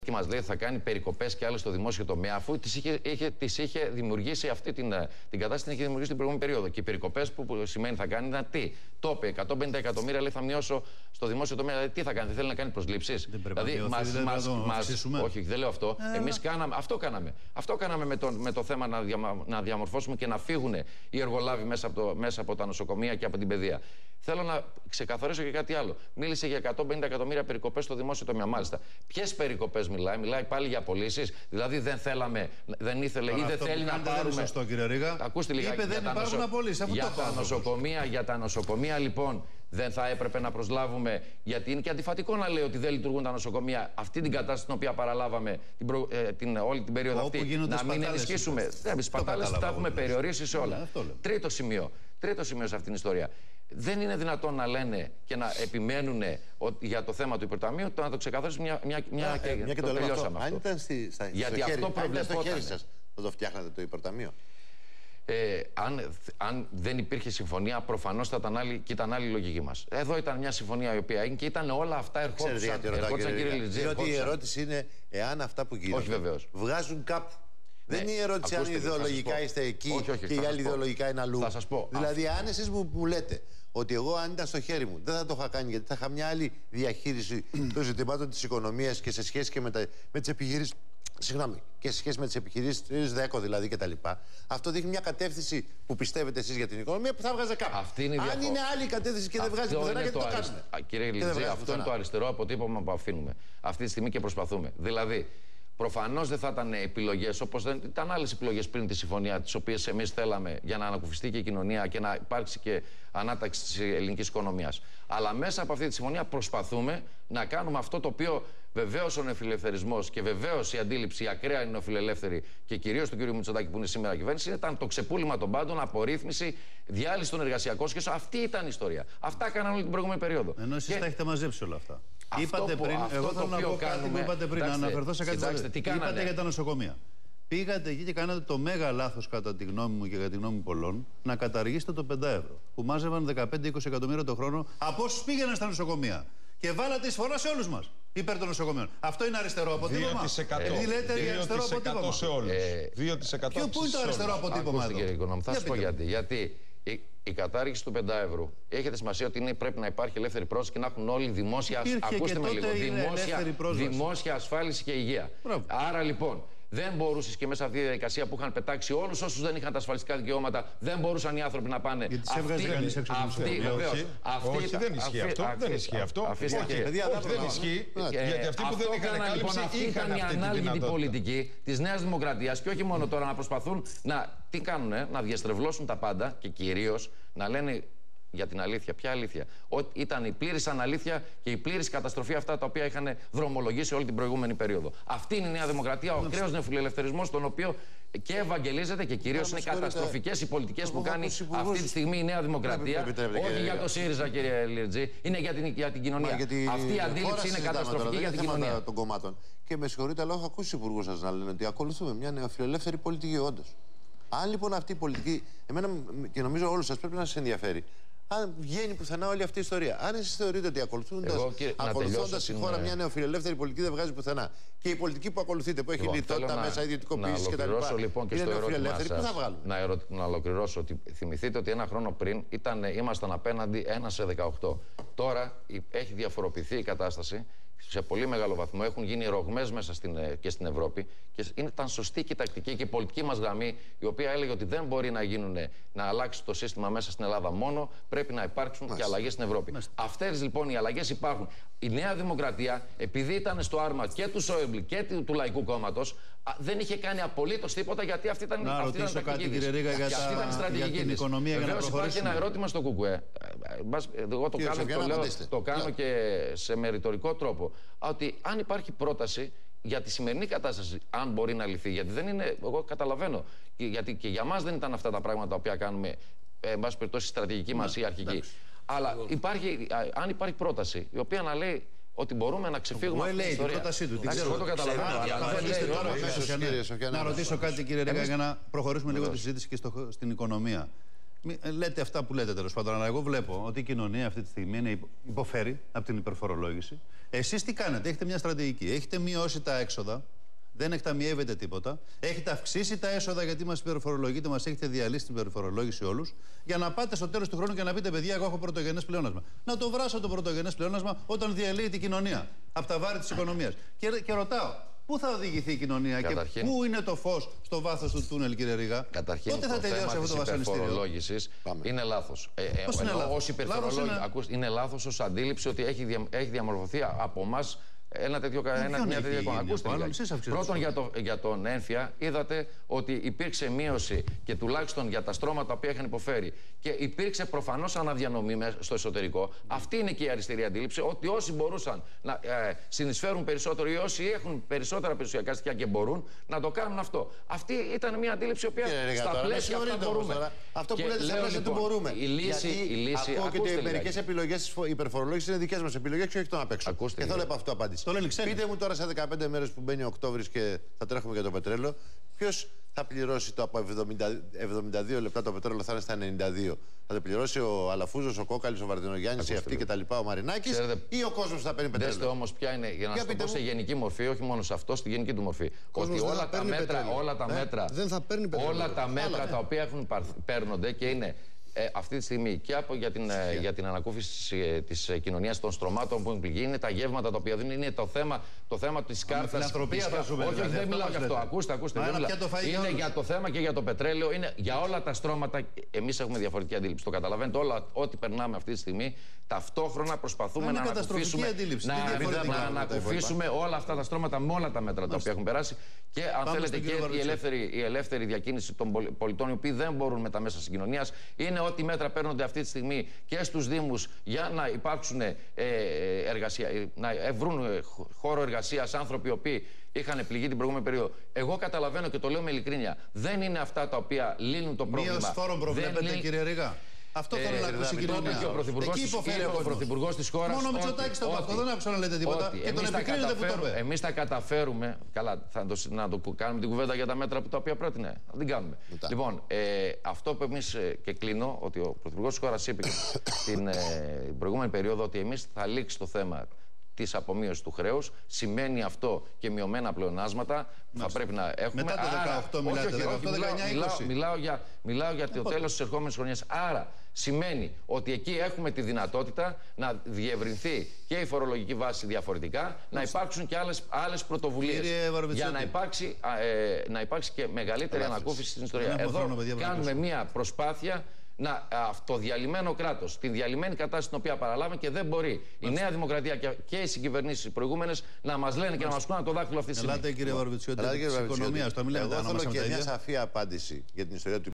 και μας λέει ότι θα κάνει περικοπές και άλλες στο δημόσιο τομέα, αφού τις είχε δημιουργήσει αυτή την κατάσταση, την είχε δημιουργήσει την προηγούμενη περίοδο. Και οι περικοπές που σημαίνει θα κάνει ήταν τι. Το είπε, 150 εκατομμύρια λέει θα μειώσω στο δημόσιο τομέα. Δηλαδή, τι θα κάνει, θέλει να κάνει προσλήψεις. Δηλαδή, όχι, δεν λέω αυτό. Εμείς αυτό κάναμε με το θέμα να διαμορφώσουμε και να φύγουν οι εργολάβοι μέσα από τα νοσοκομεία και από την παιδεία. Θέλω να ξεκαθαρίσω και κάτι άλλο. Μίλησε για 150 εκατομμύρια περικοπές στο δημόσιο τομέα. Μάλιστα. Ποιες περικοπές μιλάει, μιλάει πάλι για απολύσεις. Δηλαδή δεν θέλαμε, δεν ήθελε ή δεν θέλει να πάρουμε. Δεν είναι σωστό, κύριε Ρήγα. Ακούστε λιγάκι. Είπε δεν υπάρχουν απολύσεις. Για τα νοσοκομεία λοιπόν δεν θα έπρεπε να προσλάβουμε, γιατί είναι και αντιφατικό να λέει ότι δεν λειτουργούν τα νοσοκομεία. Αυτή την κατάσταση την οποία παραλάβαμε όλη την περίοδο αυτή, να μην ενισχύσουμε. Σπατάλες τα έχουμε περιορίσει σε όλα. Τρίτο σημείο σε αυτήν την ιστορία. Δεν είναι δυνατόν να λένε και να επιμένουν για το θέμα του υπερταμείου, να το ξεκαθαρίσουμε μια και το τελειώσαμε αυτό. Αν ήταν γιατί αυτό προβλεπόταν. Θα το φτιάχνατε το υπερταμείο. Αν δεν υπήρχε συμφωνία, προφανώς θα ήταν άλλη λογική μας. Εδώ ήταν μια συμφωνία η οποία έγινε και ήταν όλα αυτά ερχόντουσαν. Διότι η ερώτηση είναι εάν αυτά που γίνονται βγάζουν κάπου. Δεν είναι η ερώτηση αν ιδεολογικά είστε εκεί και οι άλλοι ιδεολογικά είναι αλλού. Θα σας πω. Δηλαδή, αν εσείς μου λέτε ότι εγώ, αν ήταν στο χέρι μου, δεν θα το είχα κάνει γιατί θα είχα μια άλλη διαχείριση των ζητημάτων της οικονομίας και σε σχέση και με τις επιχειρήσεις. Συγγνώμη, και σε σχέση με τις επιχειρήσεις ΔΕΚΟ δηλαδή κτλ. Αυτό δείχνει μια κατεύθυνση που πιστεύετε εσείς για την οικονομία που θα βγάζει κάπου. Αν είναι άλλη κατεύθυνση και δεν βγάζει πουθενά, γιατί το κάνουμε. Κύριε Λιτζή, αυτό είναι το αριστερό αποτύπωμα που αφήνουμε αυτή τη στιγμή και προσπαθούμε. Δηλαδή, προφανώς δεν θα ήταν επιλογές όπως δεν ήταν άλλες επιλογές πριν τη συμφωνία, τις οποίες εμείς θέλαμε για να ανακουφιστεί και η κοινωνία και να υπάρξει και ανάταξη της ελληνικής οικονομίας. Αλλά μέσα από αυτή τη συμφωνία προσπαθούμε να κάνουμε αυτό το οποίο βεβαίως ο νεοφιλελευθερισμός και βεβαίως η αντίληψη, η ακραία νεοφιλελεύθερη και κυρίως του κ. Μητσοτάκη που είναι σήμερα κυβέρνηση, ήταν το ξεπούλημα των πάντων, απορρίθμιση, διάλυση των εργασιακών σχέσεων. Αυτή ήταν η ιστορία. Αυτά κάναν όλη την προηγούμενη περίοδο. Ενώ εσείς τα έχετε μαζέψει όλα αυτά. Είπατε πριν, εγώ θέλω να πω κάτι που είπατε πριν, να αναφερθώ σε κάτι που είπατε για τα νοσοκομεία. Πήγατε εκεί και κάνατε το μέγα λάθος, κατά τη γνώμη μου και κατά τη γνώμη πολλών, να καταργήσετε το 5 ευρώ. Που μάζευαν 15-20 εκατομμύρια το χρόνο από όσους πήγαιναν στα νοσοκομεία. Και βάλατε εισφορά σε όλους μας υπέρ των νοσοκομείων. Αυτό είναι αριστερό αποτύπωμα. 2% λέτε αριστερό αποτύπωμα. σε όλους. 2% Πού είναι το αριστερό αποτύπωμα εδώ? Θα σου πω γιατί. Γιατί η κατάργηση του 5 ευρώ έχετε σημασία ότι πρέπει να υπάρχει ελεύθερη πρόσβαση και να έχουν όλοι δημόσια. Ακούστε με λίγο. Δημόσια ασφάλιση και υγεία. Άρα λοιπόν. Δεν μπορούσε και μέσα σε αυτή τη διαδικασία που είχαν πετάξει όλους όσους δεν είχαν τα ασφαλιστικά δικαιώματα, δεν μπορούσαν οι άνθρωποι να πάνε. Γιατί σε έβγαζε κανείς έξω από όχι, δεν ισχύει αυτό. Δεν ισχύει αυτό. Δεν ισχύει. Γιατί αυτοί που δεν είχαν κάλυψη είχαν η ανάλγητη πολιτική της Νέας Δημοκρατίας και όχι μόνο τώρα να προσπαθούν τι κάνουνε, να διαστρεβλώσουν τα πάντα και κυρίως να λένε για την αλήθεια. Ποια αλήθεια? Ότι ήταν η πλήρης αναλήθεια και η πλήρης καταστροφή αυτά τα οποία είχαν δρομολογήσει όλη την προηγούμενη περίοδο. Αυτή είναι η Νέα Δημοκρατία, ο ακραίος νεοφιλελευθερισμός, τον οποίο και ευαγγελίζεται και κυρίως είναι καταστροφικές οι πολιτικές που κάνει αυτή τη στιγμή η Νέα Δημοκρατία. Όχι για το ΣΥΡΙΖΑ, κύριε Λιρτζή, είναι για την κοινωνία. Αυτή η αντίληψη είναι καταστροφική για την κοινωνία των κομμάτων. Και με συγχωρείτε, αλλά έχω ακούσει τους υπουργούς σας να λένε ότι ακολουθούμε μια νεοφιλελεύθερη πολιτική, όντως. Αν λοιπόν αυτή η πολιτική, εμένα και νομίζω όλους σας πρέπει να σας ενδιαφέρει. Αν βγαίνει πουθενά όλη αυτή η ιστορία. Αν εσείς θεωρείτε ότι ακολουθώντας η χώρα μια νεοφιλελεύθερη πολιτική δεν βγάζει πουθενά και η πολιτική που ακολουθείτε που έχει λιτότητα μέσα, ιδιωτικοποίηση κτλ. Λοιπόν είναι νεοφιλελεύθερη, πού θα βγάλουμε? Να ολοκληρώσω ότι θυμηθείτε ότι ένα χρόνο πριν ήμασταν απέναντι 1 σε 18. Τώρα έχει διαφοροποιηθεί η κατάσταση. Σε πολύ μεγάλο βαθμό έχουν γίνει ρογμές μέσα και στην Ευρώπη και ήταν σωστή και η τακτική και η πολιτική μας γραμμή, η οποία έλεγε ότι δεν μπορεί να αλλάξει το σύστημα μέσα στην Ελλάδα μόνο, πρέπει να υπάρξουν και αλλαγές στην Ευρώπη. Αυτές λοιπόν οι αλλαγές υπάρχουν. Η Νέα Δημοκρατία, επειδή ήταν στο άρμα και του Σόιμπλ και του Λαϊκού Κόμματος, δεν είχε κάνει απολύτως τίποτα, γιατί αυτή ήταν η τακτική της. Για την οικονομία, για να προχωρήσουμε. Υπάρχει ένα ερώτημα στο ΚΚΕ. Εγώ το κάνω και σε μεριτορικό τρόπο. Ότι αν υπάρχει πρόταση για τη σημερινή κατάσταση, αν μπορεί να λυθεί, γιατί δεν είναι, εγώ καταλαβαίνω, γιατί και για μας δεν ήταν αυτά τα πράγματα τα οποία κάνουμε, εν πάση περιπτώσει, στρατηγική μας ή αρχική. Αλλά αν υπάρχει πρόταση η οποία να λέει ότι μπορούμε να ξεφύγουμε από την ιστορία. Πρότασή του. Εγώ το καταλαβαίνω. Να ρωτήσω κάτι, κύριε Ρήγα, για να προχωρήσουμε λίγο τη συζήτηση και στην οικονομία. λέτε αυτά που λέτε τέλος πάντων. Αλλά εγώ βλέπω ότι η κοινωνία αυτή τη στιγμή υποφέρει από την υπερφορολόγηση. Εσείς τι κάνετε? Έχετε μια στρατηγική. Έχετε μειώσει τα έξοδα. Δεν εκταμιεύετε τίποτα. Έχετε αυξήσει τα έσοδα γιατί μας υπερφορολογείτε, μας έχετε διαλύσει την υπερφορολόγηση όλους. Για να πάτε στο τέλος του χρόνου και να πείτε: παιδιά, εγώ έχω πρωτογενές πλεόνασμα. Να το βράσω το πρωτογενές πλεόνασμα όταν διαλύει η κοινωνία από τα βάρη της οικονομίας. Και ρωτάω, πού θα οδηγηθεί η κοινωνία και πού είναι το φως στο βάθος του τούνελ, κύριε Ρήγα? Πότε θα τελειώσει αυτό το βασανιστήριο? Είναι λάθος. Είναι λάθος ως αντίληψη ότι έχει διαμορφωθεί από εμάς μια τέτοια εικόνα. Ακούστε, πρώτον για τον έμφυα είδατε ότι υπήρξε μείωση και τουλάχιστον για τα στρώματα που είχαν υποφέρει και υπήρξε προφανώς αναδιανομή στο εσωτερικό. Αυτή είναι και η αριστερή αντίληψη, ότι όσοι μπορούσαν να συνεισφέρουν περισσότερο ή όσοι έχουν περισσότερα περιουσιακά στοιχεία και μπορούν να το κάνουν αυτό. Αυτή ήταν μια αντίληψη η οποία στα πλαίσια αυτά μπορούμε. Αυτό που λέτε στα πλαίσια του μπορούμε. Η λύση. Ακούω και ότι μερικές επιλογές υπερφορολόγησης είναι δικές μας επιλογές και όχι τον απ' έξω. Και θέλω από αυτό απάντηση. Πείτε μου τώρα σε 15 μέρες που μπαίνει ο Οκτώβρης και θα τρέχουμε για το πετρέλαιο, ποιος θα πληρώσει το από 72 λεπτά το πετρέλαιο θα είναι στα 92? Θα το πληρώσει ο Αλαφούζος, ο Κόκαλης, ο Βαρδινογιάννης, η αυτή κτλ. Ο Μαρινάκης, ή ο κόσμος θα παίρνει πετρέλαιο? Δέστε όμως ποια είναι, για να σας το πω σε γενική μορφή, όχι μόνο σε αυτό, στη γενική του μορφή. Ότι όλα τα μέτρα τα οποία παίρνονται και είναι αυτή τη στιγμή και για την ανακούφιση της κοινωνίας των στρωμάτων που έχουν πληγεί, είναι τα γεύματα τα οποία δίνουν, είναι το θέμα της κάρτας. Όχι, δεν μιλάω για αυτό. Ακούστε. Είναι για το θέμα και για το πετρέλαιο, είναι για όλα τα στρώματα. Εμείς έχουμε διαφορετική αντίληψη. Το καταλαβαίνετε, ό,τι περνάμε αυτή τη στιγμή, ταυτόχρονα προσπαθούμε να ανακουφίσουμε όλα αυτά τα στρώματα με όλα τα μέτρα τα οποία έχουν περάσει. Και αν θέλετε και η ελεύθερη διακίνηση των πολιτών, οι οποίοι δεν μπορούν με τα μέσα συγκοινωνίας, είναι ό,τι μέτρα παίρνονται αυτή τη στιγμή και στους Δήμους για να υπάρξουν να βρουν χώρο εργασίας άνθρωποι οι οποίοι είχαν πληγεί την προηγούμενη περίοδο. Εγώ καταλαβαίνω και το λέω με ειλικρίνεια, δεν είναι αυτά τα οποία λύνουν το πρόβλημα. Μείωση φόρων προβλέπετε, κύριε Ρήγα? Αυτό θέλω να ακούσει η κοινωνία. Ο πρωθυπουργός της χώρας. Μόνο Μητσοτάκης το αυτό, δεν άκουσα να λέτε τίποτα. Και τον επικρίνετε που το είπε. Εμείς θα καταφέρουμε. Καλά, να το κάνουμε την κουβέντα για τα μέτρα τα οποία πρότεινε. Να την κάνουμε. Λοιπόν, αυτό που εμείς και κλείνω, ότι ο πρωθυπουργός της χώρας είπε την προηγούμενη περίοδο ότι εμείς θα λήξει το θέμα της απομείωσης του χρέους. Σημαίνει αυτό και μειωμένα πλεονάσματα. Θα πρέπει να έχουμε. Μετά το 18 μιλάτε, 18-19-20. Μιλάω για το τέλος της ερχόμενης χρονιάς. Άρα σημαίνει ότι εκεί έχουμε τη δυνατότητα να διευρυνθεί και η φορολογική βάση διαφορετικά, να υπάρξουν και άλλες πρωτοβουλίες για να υπάρξει και μεγαλύτερη ανακούφιση στην ιστορία. Εδώ κάνουμε μια προσπάθεια να αυτοδιαλυμένο κράτος, την διαλυμένη κατάσταση την οποία παραλάβαμε και δεν μπορεί η Νέα Δημοκρατία και οι συγκυβερνήσεις προηγούμενες να μας λένε και να μας κουνάνε το δάχτυλο αυτή τη στιγμή. Ελάτε, κύριε Βαρβιτσιώτη, της οικονομίας. Εγώ θέλω και μια σαφή απάντηση για την ιστορία του